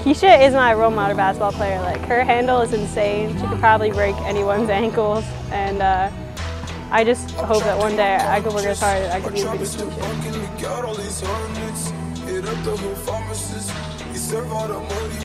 Keisha is my role model basketball player. Like, her handle is insane. She could probably break anyone's ankles, and I just hope that one day I could work as hard as I could be a bigger Keisha.